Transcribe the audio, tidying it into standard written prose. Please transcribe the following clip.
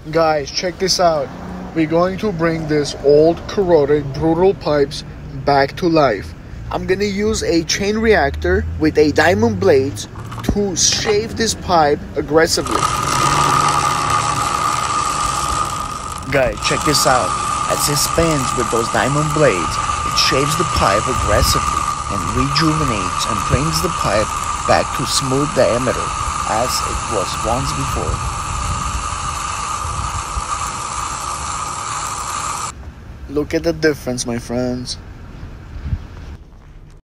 Guys, check this out. We're going to bring this old, corroded, brutal pipes back to life. I'm gonna use a chain reactor with a diamond blade to shave this pipe aggressively. Guys, check this out. As it spins with those diamond blades, it shaves the pipe aggressively and rejuvenates and brings the pipe back to smooth diameter as it was once before. Look at the difference, my friends.